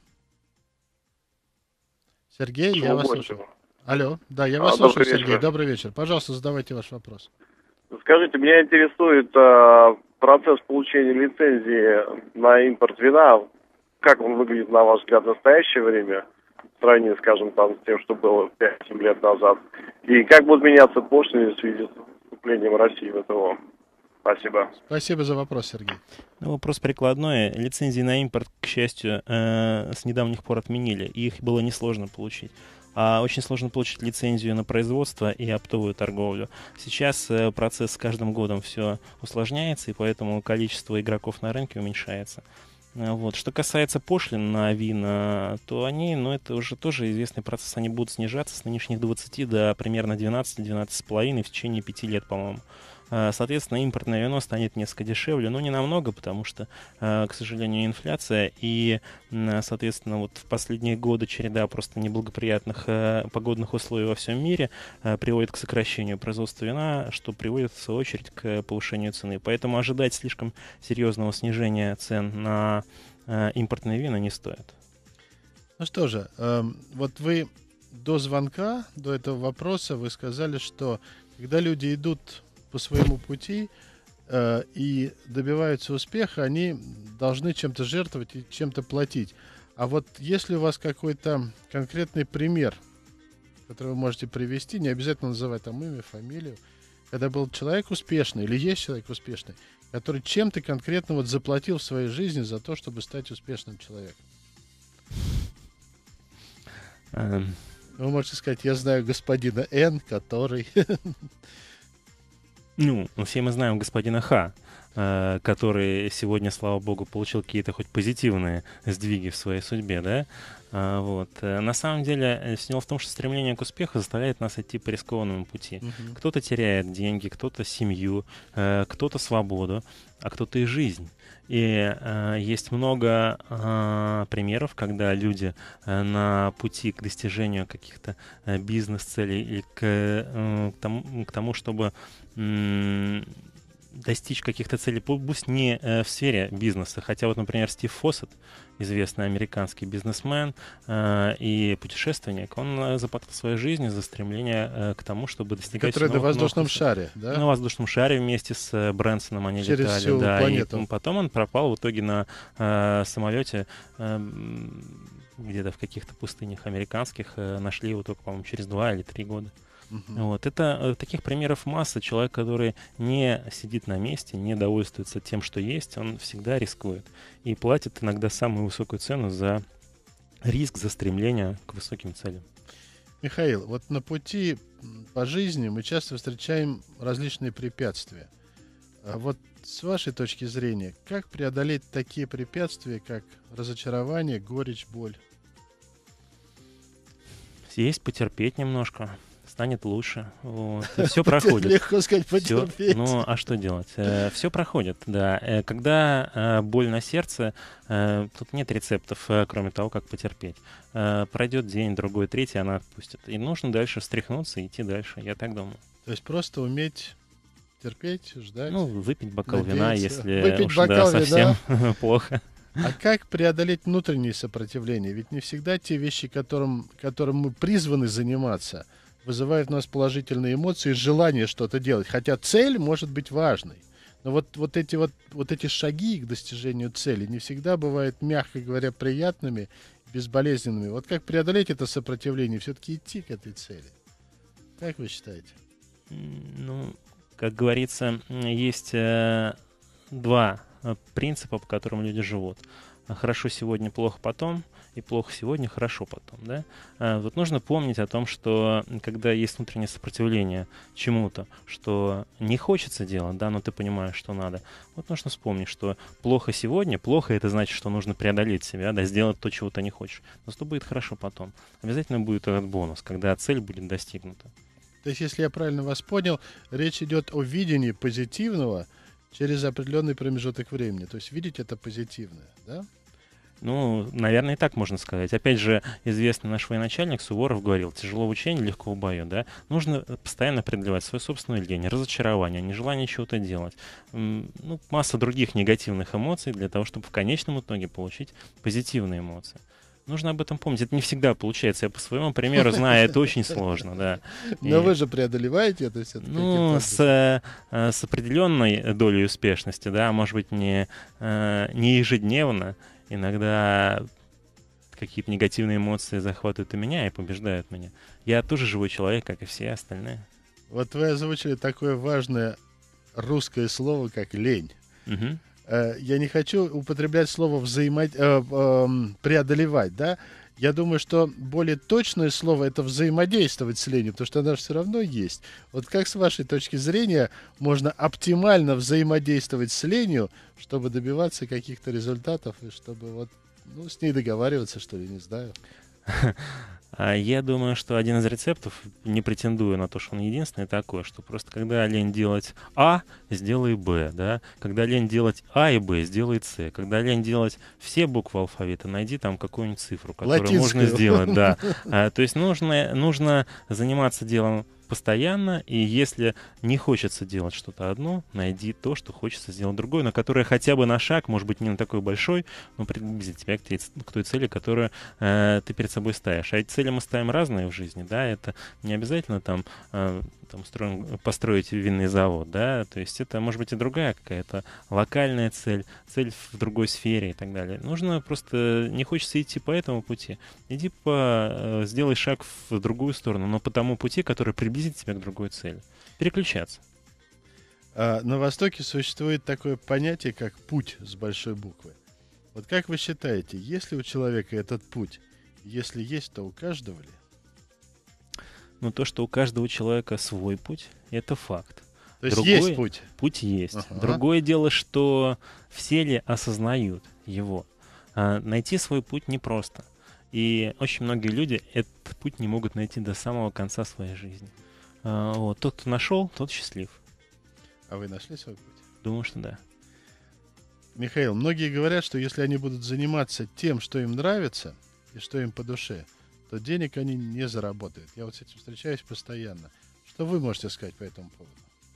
Сергей, я вас слушаю. Глубокого. Алло, да, я А, вас слушаю, добрый Сергей. вечер. Добрый вечер. Пожалуйста, задавайте ваш вопрос. Скажите, меня интересует э, процесс получения лицензии на импорт вина. Как он выглядит, на ваш взгляд, в настоящее время, в сравнении, скажем, там, с тем, что было пять-семь лет назад? И как будут меняться пошлины в связи с вступлением России в СТО? Спасибо. Спасибо за вопрос, Сергей. Ну, вопрос прикладной. Лицензии на импорт, к счастью, э, с недавних пор отменили, и их было несложно получить. А очень сложно получить лицензию на производство и оптовую торговлю. Сейчас э, процесс с каждым годом все усложняется, и поэтому количество игроков на рынке уменьшается. Э, Вот. Что касается пошлин на вина, то они, ну, это уже тоже известный процесс, они будут снижаться с нынешних двадцати до примерно двенадцати-двенадцати с половиной в течение пяти лет, по-моему. Э, Соответственно, импортное вино станет несколько дешевле, но не намного, потому что, э, к сожалению, инфляция и, м, соответственно, вот в последние годы череда просто неблагоприятных э, погодных условий во всем мире э, приводит к сокращению производства вина, что приводит, в свою очередь, к повышению цены. Поэтому ожидать слишком серьезного снижения цен на э, импортные вина не стоит. Ну что же, эм, вот вы до звонка, до этого вопроса, вы сказали, что когда люди идут по своему пути э, и добиваются успеха, они должны чем-то жертвовать и чем-то платить. А вот если у вас какой-то конкретный пример, который вы можете привести, не обязательно называть там имя, фамилию, когда был человек успешный или есть человек успешный, который чем-то конкретно вот заплатил в своей жизни за то, чтобы стать успешным человеком. Эм, Вы можете сказать, я знаю господина Н, который... Ну, все мы знаем господина Х, э, который сегодня, слава богу, получил какие-то хоть позитивные сдвиги в своей судьбе, да? А, вот. Э, На самом деле, э, дело в том, что стремление к успеху заставляет нас идти по рискованному пути. Мгм. Кто-то теряет деньги, кто-то семью, э, кто-то свободу, а кто-то и жизнь. И э, есть много э, примеров, когда люди э, на пути к достижению каких-то э, бизнес-целей или к, э, к, тому, к тому, чтобы м, достичь каких-то целей, пу- пусть не э, в сфере бизнеса, хотя вот, например, Стив Фоссет, известный американский бизнесмен э, и путешественник, он э, заплатил своей жизни за стремление э, к тому, чтобы достигать Который на новых- новых воздушном высот. шаре, да? На воздушном шаре вместе с э, Брэнсоном они Через летали, всю да, планету. и потом он пропал в итоге на э, самолете э, м, где-то в каких-то пустынях американских, э, нашли его только, по-моему, через два или три года. Мгм. Вот. Это э, таких примеров масса. Человек, который не сидит на месте, не довольствуется тем, что есть, он всегда рискует. И платит иногда самую высокую цену за риск, за стремление к высоким целям. Михаил, вот на пути м, по жизни мы часто встречаем различные препятствия. А вот с вашей точки зрения, как преодолеть такие препятствия, как разочарование, горечь, боль? Есть потерпеть немножко, станет лучше. Вот. И все проходит. Легко сказать, Всё, потерпеть. ну, а что делать? Все проходит, да. Э, Когда э, боль на сердце, э, тут нет рецептов, э, кроме того, как потерпеть. Э, Пройдет день, другой, третий, она отпустит. И нужно дальше встряхнуться и идти дальше, я так думаю. То есть просто уметь терпеть, ждать. Ну, выпить бокал вина, надеяться. если Выпить уж да, бокал совсем плохо. А как преодолеть внутренние сопротивления? Ведь не всегда те вещи, которым, которым мы призваны заниматься, вызывают у нас положительные эмоции и желание что-то делать. Хотя цель может быть важной. Но вот, вот, эти, вот, вот эти шаги к достижению цели не всегда бывают, мягко говоря, приятными, безболезненными. Вот как преодолеть это сопротивление, все-таки идти к этой цели? Как вы считаете? Ну, как говорится, есть э, два э, принципа, по которым люди живут. Хорошо сегодня, плохо потом, и плохо сегодня, хорошо потом. Да? А, вот нужно помнить о том, что когда есть внутреннее сопротивление чему-то, что не хочется делать, да, но ты понимаешь, что надо, вот нужно вспомнить, что плохо сегодня, плохо это значит, что нужно преодолеть себя, да, сделать то, чего ты не хочешь. Но что будет хорошо потом? Обязательно будет этот бонус, когда цель будет достигнута. То есть, если я правильно вас понял, речь идет о видении позитивного через определенный промежуток времени. То есть видеть это позитивное, да? Ну, наверное, и так можно сказать. Опять же, известный наш военачальник Суворов говорил: тяжело в учении, легко в бою, да? Нужно постоянно преодолевать свою собственную лень, разочарование, нежелание чего-то делать. Ну, масса других негативных эмоций для того, чтобы в конечном итоге получить позитивные эмоции. Нужно об этом помнить. Это не всегда получается. Я по своему примеру знаю, это очень сложно, да. Но И, вы же преодолеваете это все. ну, с, с определенной долей успешности, да, может быть, не, не ежедневно. Иногда какие-то негативные эмоции захватывают и меня, и побеждают меня. Я тоже живой человек, как и все остальные. Вот вы озвучили такое важное русское слово, как лень. Угу. Я не хочу употреблять слово взаимо... преодолевать, да? Я думаю, что более точное слово — это взаимодействовать с ленью, потому что она же все равно есть. Вот как с вашей точки зрения можно оптимально взаимодействовать с ленью, чтобы добиваться каких-то результатов и чтобы вот, ну, с ней договариваться, что ли, не знаю. Я думаю, что один из рецептов, не претендую на то, что он единственный, такой, что просто когда лень делать А, сделай Б, да? Когда лень делать А и Б, сделай С. Когда лень делать все буквы алфавита, найди там какую-нибудь цифру, которую Латинскую. можно сделать, да. А, то есть нужно, нужно заниматься делом постоянно, и если не хочется делать что-то одно, найди то, что хочется сделать другое, но которое хотя бы на шаг, может быть, не на такой большой, но приблизит тебя к, к той цели, которую э, ты перед собой ставишь. А эти цели мы ставим разные в жизни, да, это не обязательно там, э, там строим, построить винный завод, да, то есть это может быть и другая какая-то локальная цель, цель в другой сфере и так далее. Нужно просто, не хочется идти по этому пути, иди по, э, сделай шаг в другую сторону, но по тому пути, который приблизит тебя к другой цели. Переключаться. А, на Востоке существует такое понятие, как путь с большой буквы. Вот как вы считаете, есть ли у человека этот путь? Если есть, то у каждого ли? Но то, что у каждого человека свой путь, это факт. То есть Другой есть путь? Путь есть. Ага. Другое дело, что все ли осознают его. А, найти свой путь непросто. И очень многие люди этот путь не могут найти до самого конца своей жизни. А, вот. Тот, кто нашел, тот счастлив. А вы нашли свой путь? Думаю, что да. Михаил, многие говорят, что если они будут заниматься тем, что им нравится и что им по душе, то денег они не заработают. Я вот с этим встречаюсь постоянно. Что вы можете сказать по этому поводу?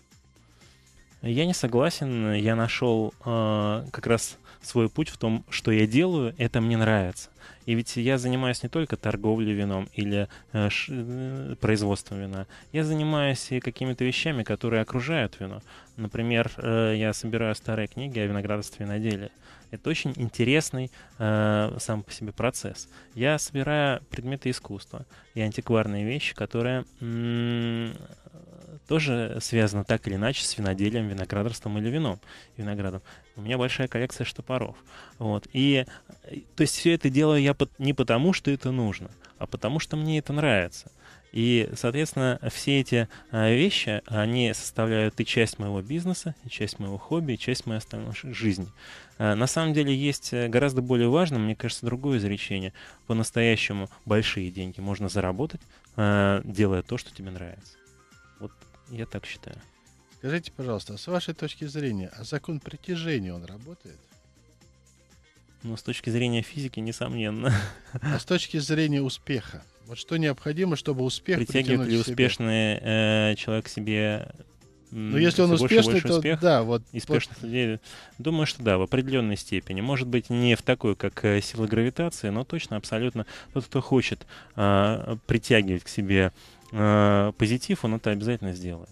Я не согласен. Я нашел э, как раз свой путь в том, что я делаю, это мне нравится. И ведь я занимаюсь не только торговлей вином или э, ш, э, производством вина. Я занимаюсь и какими-то вещами, которые окружают вино. Например, э, я собираю старые книги о виноградарстве и виноделии. Это очень интересный э, сам по себе процесс. Я собираю предметы искусства и антикварные вещи, которые м- тоже связано так или иначе с виноделием, виноградарством или вином, виноградом. У меня большая коллекция штопоров. Вот. И, то есть все это делаю я не потому, что это нужно, а потому, что мне это нравится. И, соответственно, все эти а, вещи, они составляют и часть моего бизнеса, и часть моего хобби, и часть моей остальной жизни. А, на самом деле есть гораздо более важное, мне кажется, другое изречение. По-настоящему большие деньги можно заработать, а, делая то, что тебе нравится. Вот я так считаю. Скажите, пожалуйста, а с вашей точки зрения, а закон притяжения, он работает? Ну, с точки зрения физики, несомненно. А с точки зрения успеха? Вот что необходимо, чтобы успех притягивает ли к себе? успешный э, человек к себе? Ну, если он успешный, то успех, да, вот. Успешных людей, думаю, что да, в определенной степени. Может быть, не в такой, как э, сила гравитации, но точно, абсолютно тот, кто хочет э, притягивать к себе э, позитив, он это обязательно сделает.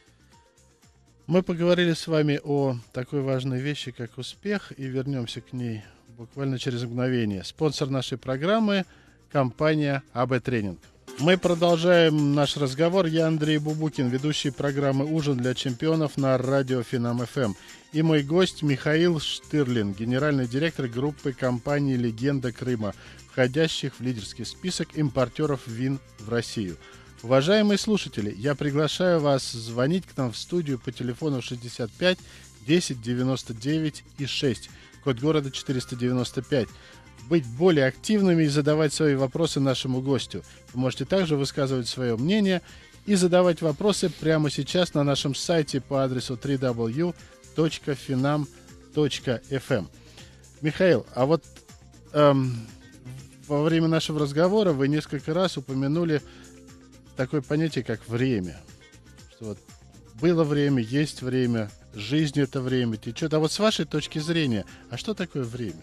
Мы поговорили с вами о такой важной вещи, как успех, и вернемся к ней буквально через мгновение. Спонсор нашей программы — компания эй би Training. Мы продолжаем наш разговор. Я Андрей Бубукин, ведущий программы «Ужин для чемпионов» на радио Финам эф эм. И мой гость Михаил Штырлин, генеральный директор группы компании «Легенда Крыма», входящих в лидерский список импортеров вин в Россию. Уважаемые слушатели, я приглашаю вас звонить к нам в студию по телефону шестьдесят пять десять девяносто девять и шесть, код города четыреста девяносто пять. Быть более активными и задавать свои вопросы нашему гостю. Вы можете также высказывать свое мнение и задавать вопросы прямо сейчас на нашем сайте по адресу дабл ю дабл ю дабл ю точка финам точка эф эм. Михаил, а вот эм, во время нашего разговора вы несколько раз упомянули такое понятие, как время. Что вот было время, есть время, жизнь — это время, течет. А вот с вашей точки зрения, а что такое время?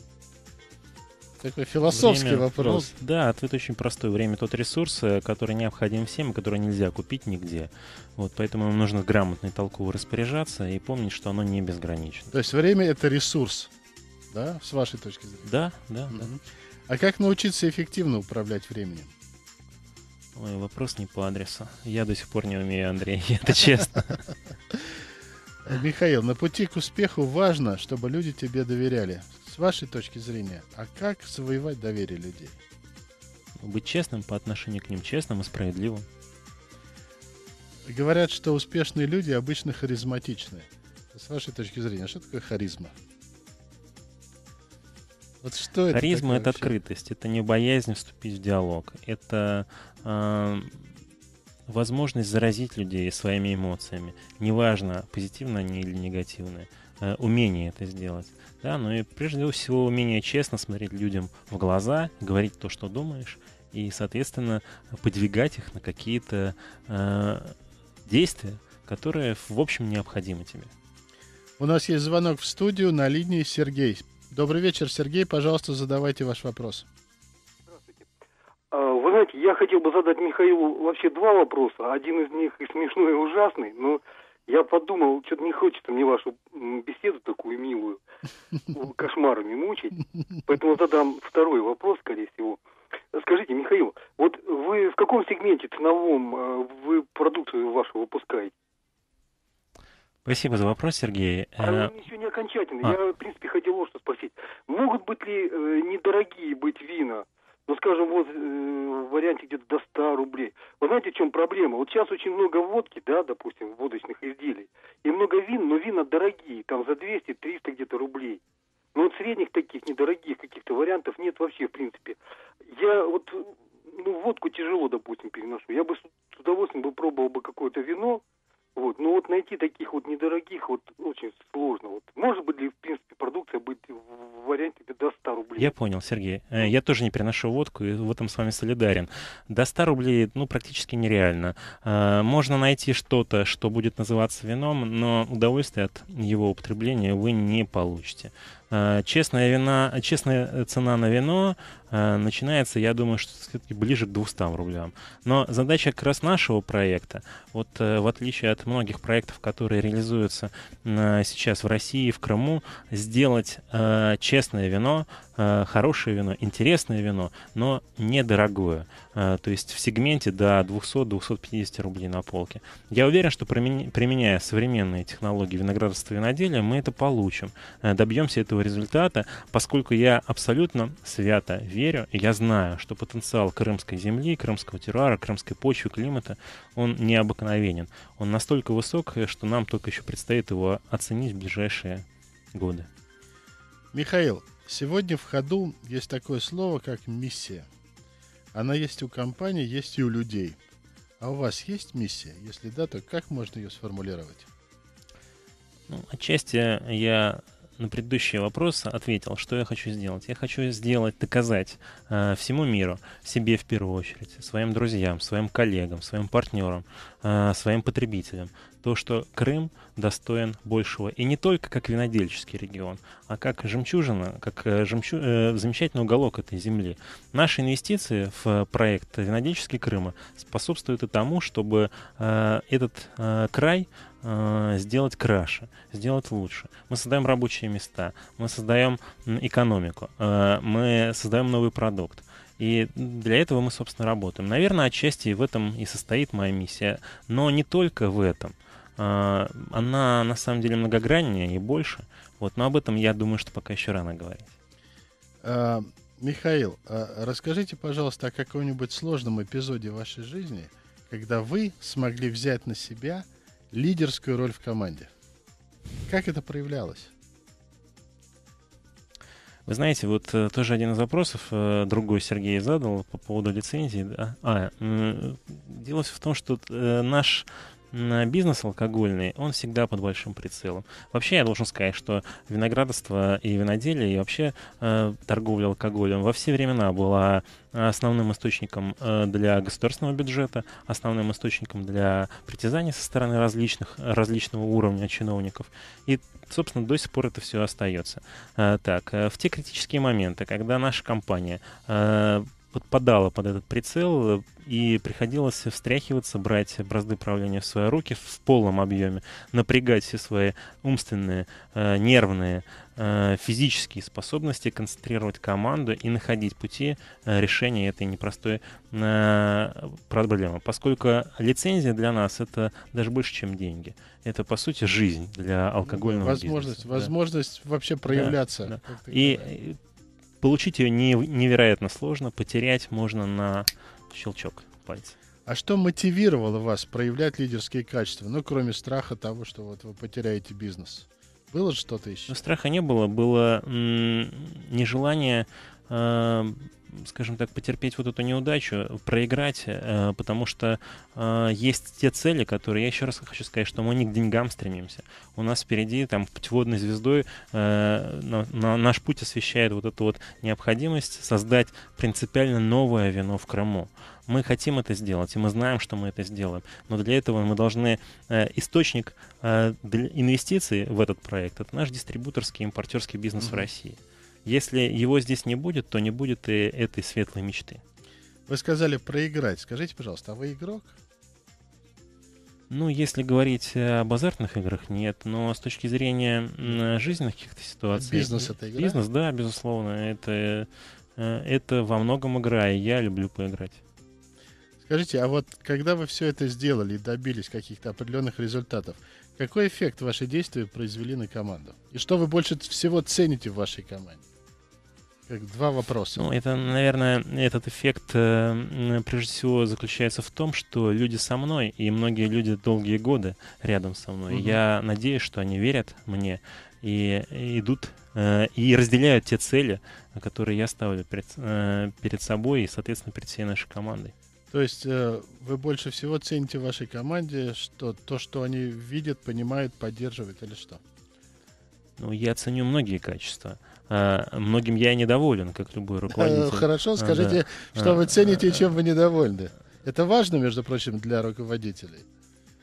Такой философский время, вопрос. Ну, да, ответ очень простой. Время — тот ресурс, который необходим всем, и который нельзя купить нигде. Вот, поэтому нам нужно грамотно и толково распоряжаться и помнить, что оно не безгранично. То есть время — это ресурс, да, с вашей точки зрения? Да, да, Угу. да. А как научиться эффективно управлять временем? Ой, вопрос не по адресу. Я до сих пор не умею, Андрей, это честно. Михаил, на пути к успеху важно, чтобы люди тебе доверяли. С вашей точки зрения, а как завоевать доверие людей? Быть честным по отношению к ним, честным и справедливым. Говорят, что успешные люди обычно харизматичны. С вашей точки зрения, что такое харизма? Вот что это? Харизма — это вообще? открытость, это не боязнь вступить в диалог, это э, возможность заразить людей своими эмоциями, неважно, позитивно они или негативные, э, умение это сделать. Да, ну и прежде всего умение честно смотреть людям в глаза, говорить то, что думаешь, и, соответственно, подвигать их на какие-то э, действия, которые, в общем, необходимы тебе. У нас есть звонок в студию, на линии Сергей. Добрый вечер, Сергей, пожалуйста, задавайте ваш вопрос. Здравствуйте. Вы знаете, я хотел бы задать Михаилу вообще два вопроса. Один из них и смешной, и ужасный, но я подумал, что-то не хочется мне вашу беседу такую милую кошмарами мучить. Поэтому задам второй вопрос, скорее всего. Скажите, Михаил, вот вы в каком сегменте ценовом вы продукцию вашу выпускаете? Спасибо за вопрос, Сергей. А он еще не окончательный. А. Я, в принципе, хотел вот что спросить. Могут быть ли э, недорогие быть вина? Ну, скажем, вот э, в варианте где-то до ста рублей. Вы знаете, в чем проблема? Вот сейчас очень много водки, да, допустим, водочных изделий, и много вин, но вина дорогие, там за двести-триста где-то рублей. Но вот средних таких недорогих каких-то вариантов нет вообще, в принципе. Я вот, ну, водку тяжело, допустим, переношу. Я бы с удовольствием бы пробовал бы какое-то вино. Вот, но вот найти таких вот недорогих вот очень сложно. Вот. Может быть ли, в принципе, продукция быть в варианте до ста рублей? Я понял, Сергей. Я тоже не переношу водку, и в этом с вами солидарен. До ста рублей, ну, практически нереально. Можно найти что-то, что будет называться вином, но удовольствие от его употребления вы не получите. Честная, вина, честная цена на вино э, начинается, я думаю, что все-таки ближе к двумстам рублям. Но задача как раз нашего проекта, вот э, в отличие от многих проектов, которые реализуются э, сейчас в России, в Крыму, сделать э, честное вино, э, хорошее вино, интересное вино, но недорогое. Э, то есть в сегменте до двухсот — двухсот пятидесяти рублей на полке. Я уверен, что применяя современные технологии виноградарства и виноделия, мы это получим, э, добьемся этого результата, поскольку я абсолютно свято верю, и я знаю, что потенциал крымской земли, крымского терруара, крымской почвы, климата, он необыкновенен. Он настолько высок, что нам только еще предстоит его оценить в ближайшие годы. Михаил, сегодня в ходу есть такое слово, как миссия. Она есть у компании, есть и у людей. А у вас есть миссия? Если да, то как можно ее сформулировать? Ну, отчасти я на предыдущий вопрос ответил, что я хочу сделать. Я хочу сделать, доказать э, всему миру, себе в первую очередь, своим друзьям, своим коллегам, своим партнерам, э, своим потребителям, то, что Крым достоин большего. И не только как винодельческий регион, а как жемчужина, как э, жемчу... э, замечательный уголок этой земли. Наши инвестиции в проект «Винодельческий Крыма» способствуют и тому, чтобы э, этот э, край сделать краше, сделать лучше. Мы создаем рабочие места, мы создаем экономику, мы создаем новый продукт. И для этого мы, собственно, работаем. Наверное, отчасти в этом и состоит моя миссия. Но не только в этом. Она, на самом деле, многограннее и больше. Вот. Но об этом, я думаю, что пока еще рано говорить. А, Михаил, а расскажите, пожалуйста, о каком-нибудь сложном эпизоде в вашей жизни, когда вы смогли взять на себя лидерскую роль в команде. Как это проявлялось? Вы знаете, вот э, тоже один из вопросов э, другой Сергей задал по поводу лицензии. Да? А, э, дело в том, что э, наш бизнес алкогольный, он всегда под большим прицелом. Вообще, я должен сказать, что виноградарство и виноделие, и вообще э, торговля алкоголем во все времена была основным источником э, для государственного бюджета, основным источником для притязаний со стороны различных, различного уровня чиновников. И, собственно, до сих пор это все остается. Э, так, э, в те критические моменты, когда наша компания э, подпадала под этот прицел, и приходилось встряхиваться, брать бразды правления в свои руки в полном объеме, напрягать все свои умственные, э, нервные, э, физические способности, концентрировать команду и находить пути э, решения этой непростой э, проблемы. Поскольку лицензия для нас — это даже больше, чем деньги. Это, по сути, жизнь для алкогольного возможность, бизнеса. Возможность да. вообще проявляться. Да, да. И получить ее не, невероятно сложно, потерять можно на щелчок пальца. А что мотивировало вас проявлять лидерские качества, ну, кроме страха того, что вот вы потеряете бизнес? Было же что-то еще? Но страха не было, было м- нежелание, э- скажем так, потерпеть вот эту неудачу, проиграть, э- потому что э- есть те цели, которые, я еще раз хочу сказать, что мы не к деньгам стремимся. У нас впереди, там, путеводной звездой э- на- на наш путь освещает вот эту вот необходимость создать принципиально новое вино в Крыму. Мы хотим это сделать, и мы знаем, что мы это сделаем. Но для этого мы должны... Э, источник э, для инвестиций в этот проект — это наш дистрибуторский, импортерский бизнес mm-hmm. в России. Если его здесь не будет, то не будет и этой светлой мечты. Вы сказали проиграть. Скажите, пожалуйста, а вы игрок? Ну, если говорить об азартных играх, нет. Но с точки зрения м, жизненных каких-то ситуаций... Бизнес — это игра? Бизнес, да, безусловно. Это, это во многом игра, и я люблю поиграть. Скажите, а вот когда вы все это сделали и добились каких-то определенных результатов, какой эффект ваши действия произвели на команду? И что вы больше всего цените в вашей команде? Как два вопроса. Ну, это, наверное, этот эффект э, прежде всего заключается в том, что люди со мной, и многие люди долгие годы рядом со мной. Угу. Я надеюсь, что они верят мне и, и идут э, и разделяют те цели, которые я ставлю перед, э, перед собой и, соответственно, перед всей нашей командой. То есть э, вы больше всего цените в вашей команде, что то, что они видят, понимают, поддерживают, или что? Ну, я ценю многие качества. А, многим я и недоволен, как любой руководитель. Хорошо, скажите, а, что да. вы цените и чем вы недовольны. Это важно, между прочим, для руководителей.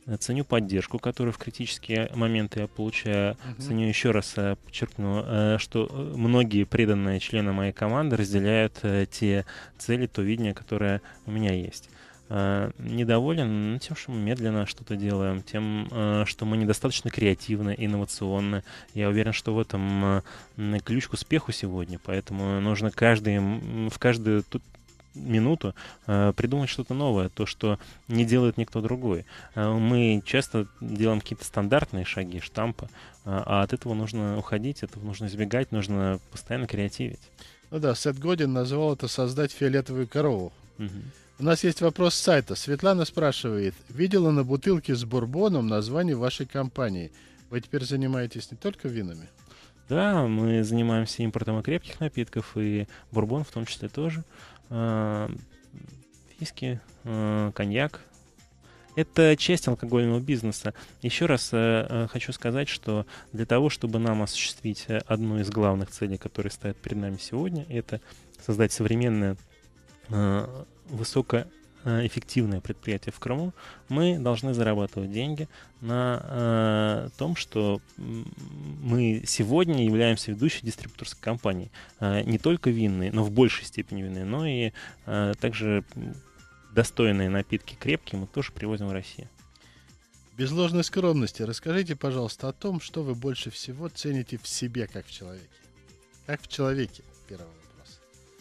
Ценю поддержку, которую в критические моменты я получаю. Мгм. Ценю, еще раз э, подчеркну, э, что э, многие преданные члены моей команды разделяют э, те цели, то видение, которое у меня есть. Э, Недоволен ну, тем, что мы медленно что-то делаем, тем, э, что мы недостаточно креативны, инновационны. Я уверен, что в этом э, м, ключ к успеху сегодня, поэтому нужно каждый, м, в каждую тут минуту э, придумать что-то новое, то, что не делает никто другой. Э, мы часто делаем какие-то стандартные шаги, штампы, э, а от этого нужно уходить, этого нужно избегать, нужно постоянно креативить. Ну да, Сет Годин назвал это «создать фиолетовую корову». Мгм. У нас есть вопрос с сайта. Светлана спрашивает. Видела на бутылке с бурбоном название вашей компании. Вы теперь занимаетесь не только винами? Да, мы занимаемся импортом и крепких напитков, и бурбон в том числе тоже. Э, Виски, э, коньяк. Это часть алкогольного бизнеса. Еще раз э, э, хочу сказать, что для того, чтобы нам осуществить э, одну из главных целей, которые стоят перед нами сегодня, это создать современное, э, высокоэффективное предприятие в Крыму, мы должны зарабатывать деньги на э, том, что м, мы сегодня являемся ведущей дистрибьюторской компанией. Э, не только винные, но в большей степени винные, но и э, также м, достойные напитки крепкие мы тоже привозим в Россию. Без ложной скромности расскажите, пожалуйста, о том, что вы больше всего цените в себе, как в человеке. Как в человеке, первый вопрос.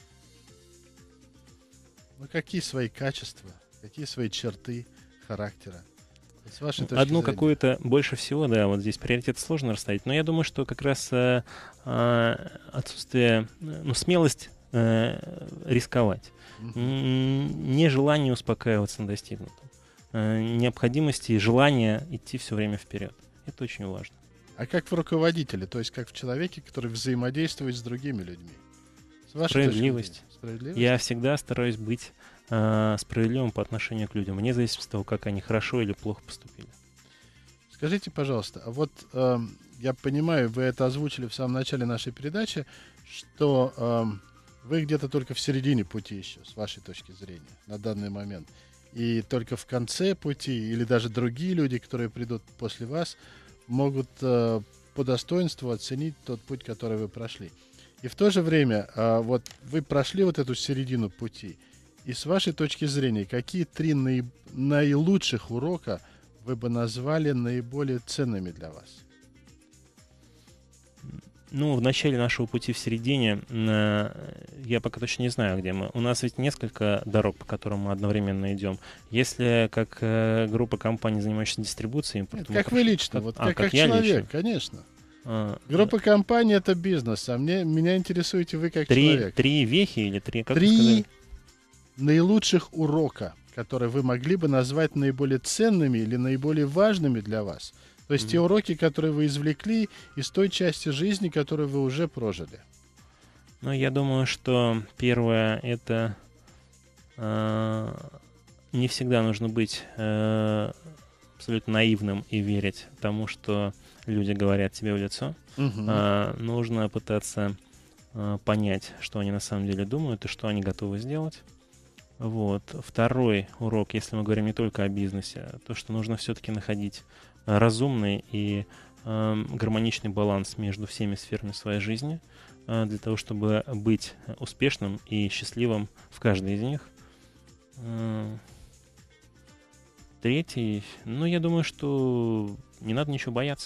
Ну, какие свои качества, какие свои черты характера? С вашей точки Одну зрения. какую-то больше всего, да, вот здесь приоритет сложно расставить, но я думаю, что как раз э, э, отсутствие, э, ну, смелость э, рисковать, Мгм. м, нежелание успокаиваться на достигнутом, э, необходимости и желание идти все время вперед. Это очень важно. А как в руководителе, то есть как в человеке, который взаимодействует с другими людьми? С вашей точки Справедливость. зрения. Справедливость? Я всегда стараюсь быть э, справедливым по отношению к людям, вне зависимости от того, как они хорошо или плохо поступили. Скажите, пожалуйста, а вот эм, я понимаю, вы это озвучили в самом начале нашей передачи, что эм, вы где-то только в середине пути еще, с вашей точки зрения, на данный момент. И только в конце пути, или даже другие люди, которые придут после вас, могут э, по достоинству оценить тот путь, который вы прошли. И в то же время, э, вот вы прошли вот эту середину пути, и с вашей точки зрения, какие три наи- наилучших урока вы бы назвали наиболее ценными для вас? Ну, в начале нашего пути в середине, э, я пока точно не знаю, где мы. У нас ведь несколько дорог, по которым мы одновременно идем. Если как э, группа компаний, занимающихся дистрибуцией, Нет, импортом, как мы вы прошли- лично, как- вот а, как, как я человек, лично. конечно. А, Группа компаний — это бизнес, а мне, меня интересуете вы как три, человек. три вехи или три, как вы Три сказали? наилучших урока, которые вы могли бы назвать наиболее ценными или наиболее важными для вас. То есть Мгм. те уроки, которые вы извлекли из той части жизни, которую вы уже прожили. Ну, я думаю, что первое — это э, не всегда нужно быть э, абсолютно наивным и верить тому, что люди говорят тебе в лицо. Мгм. А, нужно пытаться а, понять, что они на самом деле думают и что они готовы сделать. Вот. Второй урок, если мы говорим не только о бизнесе, то, что нужно все-таки находить а, разумный и а, гармоничный баланс между всеми сферами своей жизни а, для того, чтобы быть успешным и счастливым в каждой из них. А, Третий, ну, я думаю, что не надо ничего бояться.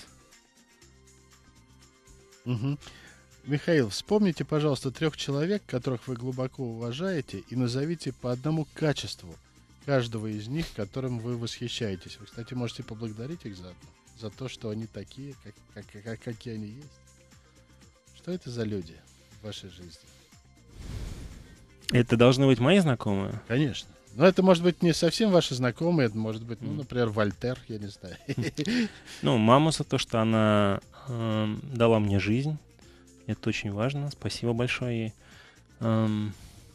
Мгм. Михаил, вспомните, пожалуйста, трех человек, которых вы глубоко уважаете, и назовите по одному качеству каждого из них, которым вы восхищаетесь. Вы, кстати, можете поблагодарить их за, за то, что они такие, как, как, как- какие они есть. Что это за люди в вашей жизни? Это должны быть мои знакомые? Конечно. Но это может быть не совсем ваши знакомые, это может быть, ну, Мгм. например, Вольтер, я не знаю. Ну, маму за то, что она эм, дала мне жизнь. Это очень важно. Спасибо большое ей. Эм,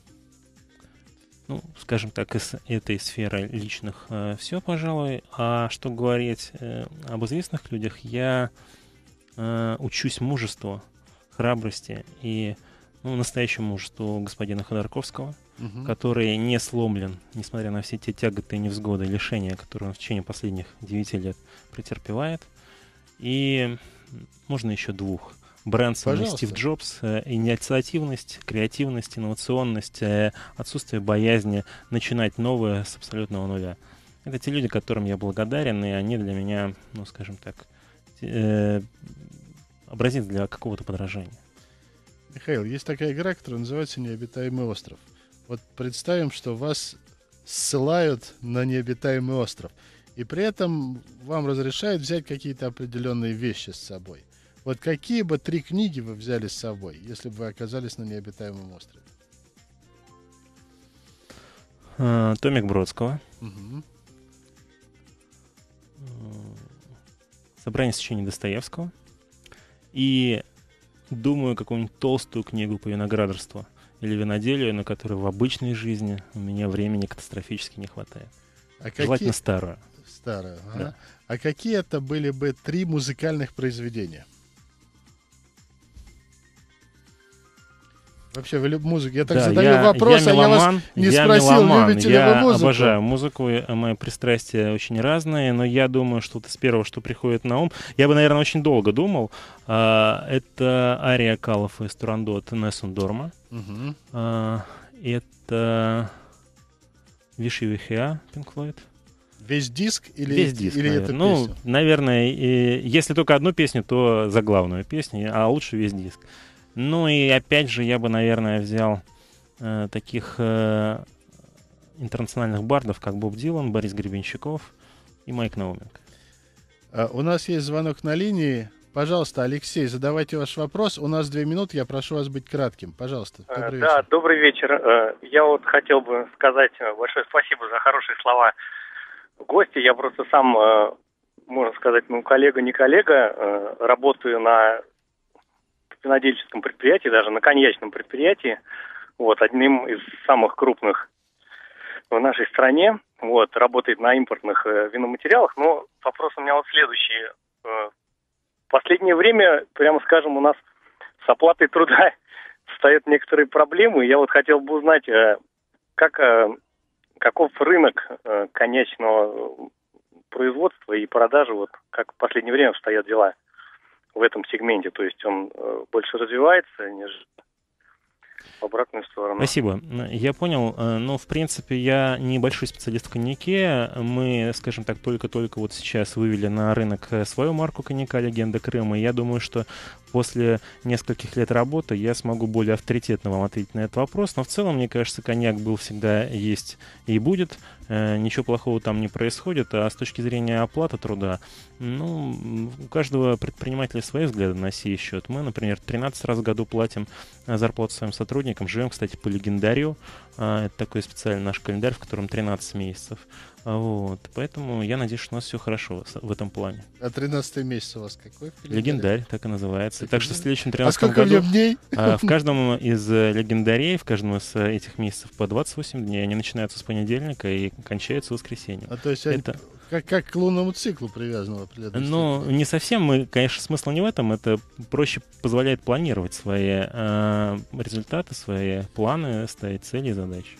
ну, скажем так, из этой сферы личных все, пожалуй. А что говорить э, об известных людях, я э, учусь мужеству, храбрости и Ну, настоящее мужество господина Ходорковского, Мгм. который не сломлен, несмотря на все те тяготы, невзгоды, лишения, которые он в течение последних девяти лет претерпевает. И можно еще двух. Брэнсон и Пожалуйста. Стив Джобс. Э, Инициативность, креативность, инновационность, э, отсутствие боязни начинать новое с абсолютного нуля. Это те люди, которым я благодарен, и они для меня, ну, скажем так, э, образец для какого-то подражания. Михаил, есть такая игра, которая называется «Необитаемый остров». Вот представим, что вас ссылают на необитаемый остров, и при этом вам разрешают взять какие-то определенные вещи с собой. Вот какие бы три книги вы взяли с собой, если бы вы оказались на необитаемом острове? Э, Томик Бродского. Мгм. э, Собрание сочинений Достоевского. И думаю, какую-нибудь толстую книгу по виноградарству или виноделию, на которую в обычной жизни у меня времени катастрофически не хватает. А какие... Желательно старую. Старую, ага. Да. А какие это были бы три музыкальных произведения? Вообще, вы любите музыку? Я так Да, задаю я, вопрос, я а я вас меломан, не я спросил, меломан, любите ли я вы музыку. обожаю музыку, и мои пристрастия очень разные, но я думаю, что вот из первого, что приходит на ум, я бы, наверное, очень долго думал, а, это ария Каллафа из Турандот Нессун Дорма, Мгм. а, это Виши Вихеа, Пинк Флойд. Весь диск или, Весь диск, или наверное. это Ну, песня? наверное, и, если только одну песню, то заглавную песню, а лучше весь диск. Ну и опять же, я бы, наверное, взял э, таких э, интернациональных бардов, как Боб Дилан, Борис Гребенщиков и Майк Науменко. А, у нас есть звонок на линии. Пожалуйста, Алексей, задавайте ваш вопрос. У нас две минуты, я прошу вас быть кратким. Пожалуйста, добрый Да, вечер. добрый вечер. Э, Я вот хотел бы сказать э, большое спасибо за хорошие слова гостя. Я просто сам, э, можно сказать, ну, коллега, не коллега, э, работаю на винодельческом предприятии, даже на коньячном предприятии, вот, одним из самых крупных в нашей стране, вот, работает на импортных э, виноматериалах, но вопрос у меня вот следующий. Э, В последнее время, прямо скажем, у нас с оплатой труда стоят некоторые проблемы. Я вот хотел бы узнать, э, как, э, каков рынок э, коньячного производства и продажи, вот как в последнее время обстоят дела в этом сегменте. То есть он э, больше развивается, нежели в обратную сторону. Спасибо. Я понял. Э, Ну, в принципе, я небольшой специалист в коньяке. Мы, скажем так, только-только вот сейчас вывели на рынок э, свою марку коньяка «Легенда Крыма». И я думаю, что после нескольких лет работы я смогу более авторитетно вам ответить на этот вопрос. Но в целом, мне кажется, коньяк был всегда, есть и будет. Э, Ничего плохого там не происходит. А с точки зрения оплаты труда, ну, у каждого предпринимателя свои взгляды на сей счет. Мы, например, тринадцать раз в году платим э, зарплату своим сотрудникам. Живем, кстати, по легендарию. А, Это такой специальный наш календарь, в котором тринадцать месяцев. А, Вот. Поэтому я надеюсь, что у нас все хорошо с- в этом плане. А тринадцатый месяц у вас какой? в календаре? Легендарь, так и называется. Так что в следующем А тринадцатом сколько в году нем дней? а, в каждом из э, легендарей, в каждом из э, этих месяцев по двадцать восемь дней. Они начинаются с понедельника и кончаются воскресеньем. А то есть они Это- как, как к лунному циклу привязаны в определенном Ну, степени. не совсем. Мы, конечно, смысл не в этом. Это проще позволяет планировать свои э, результаты, свои планы, ставить цели и задачи.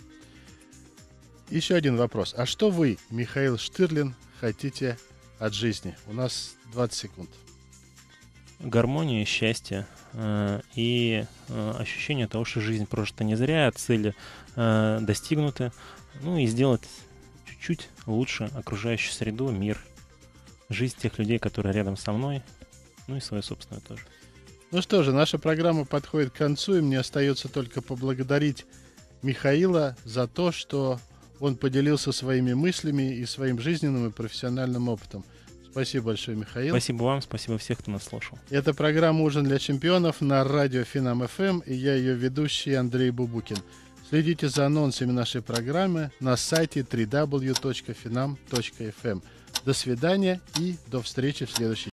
Еще один вопрос. А что вы, Михаил Штырлин, хотите от жизни? У нас двадцать секунд. Гармония, счастье э, и э, ощущение того, что жизнь прожита не зря, а цели э, достигнуты. Ну и сделать чуть-чуть лучше окружающую среду, мир, жизнь тех людей, которые рядом со мной, ну и свою собственную тоже. Ну что же, наша программа подходит к концу, и мне остается только поблагодарить Михаила за то, что он поделился своими мыслями и своим жизненным и профессиональным опытом. Спасибо большое, Михаил. Спасибо вам, спасибо всех, кто нас слушал. Это программа «Ужин для чемпионов» на радио Финам эф эм, и я ее ведущий Андрей Бубукин. Следите за анонсами нашей программы на сайте дабл ю дабл ю дабл ю точка финам точка эф эм. До свидания и до встречи в следующий